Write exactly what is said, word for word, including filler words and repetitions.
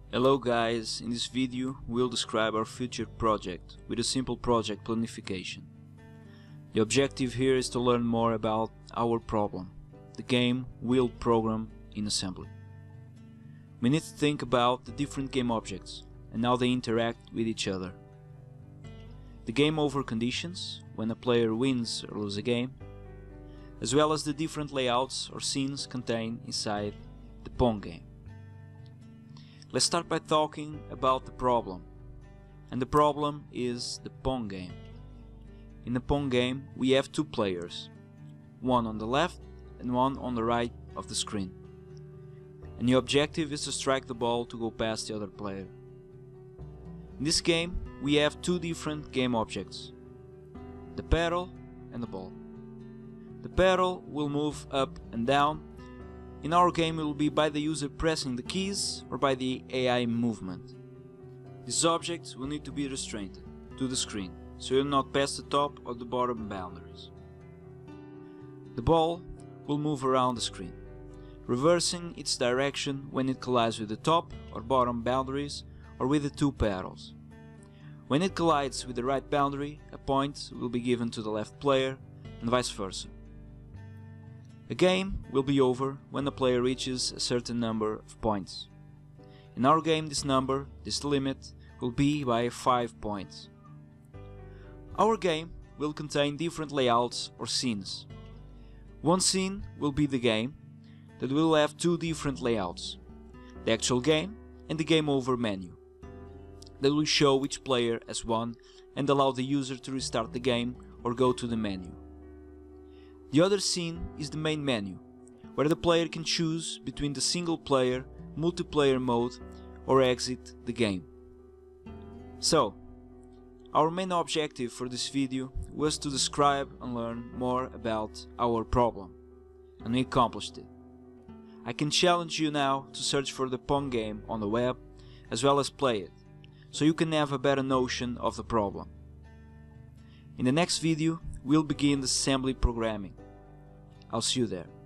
Hello guys, in this video we'll describe our future project with a simple project planification. The objective here is to learn more about our problem, the game we'll program in assembly. We need to think about the different game objects and how they interact with each other. The game over conditions, when a player wins or loses a game, as well as the different layouts or scenes contained inside the Pong game. Let's start by talking about the problem, and the problem is the Pong game. In the Pong game we have two players, one on the left and one on the right of the screen, and the objective is to strike the ball to go past the other player. In this game we have two different game objects, the paddle and the ball. The paddle will move up and down. In our game it will be by the user pressing the keys or by the A I movement. These objects will need to be restrained to the screen, so you'll not pass the top or the bottom boundaries. The ball will move around the screen, reversing its direction when it collides with the top or bottom boundaries or with the two paddles. When it collides with the right boundary, a point will be given to the left player and vice versa. A game will be over when the player reaches a certain number of points. In our game this number, this limit, will be by five points. Our game will contain different layouts or scenes. One scene will be the game, that will have two different layouts, the actual game and the game over menu, that will show which player has won and allow the user to restart the game or go to the menu. The other scene is the main menu, where the player can choose between the single player, multiplayer mode or exit the game. So, our main objective for this video was to describe and learn more about our problem, and we accomplished it. I can challenge you now to search for the Pong game on the web as well as play it, so you can have a better notion of the problem. In the next video we'll begin the assembly programming. I'll see you there.